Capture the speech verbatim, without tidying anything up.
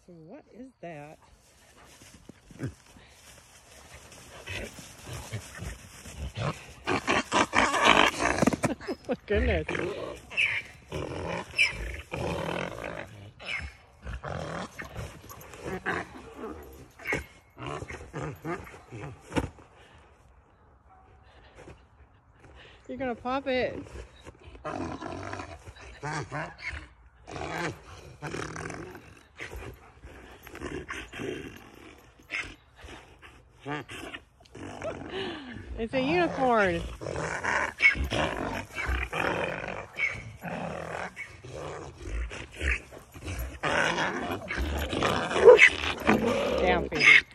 What is that? Oh, goodness. You're gonna pop it. It's a unicorn. Down, baby.